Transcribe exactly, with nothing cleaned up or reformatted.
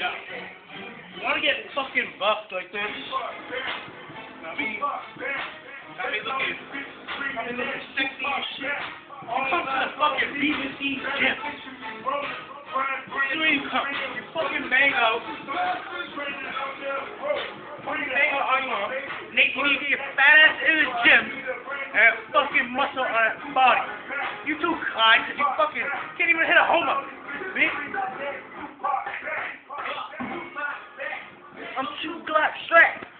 Yeah. You wanna get fucking buffed like this? I mean, I mean, looking, I mean, looking sexy and shit. You come to the fucking regancy gym. Where you come? You fucking bang out. Fucking bang out all you want. Nate, you need to get your fat ass in the gym and fucking muscle on that body. You too kind because you fucking can't even hit a home run, bitch. I'm too glad strapped.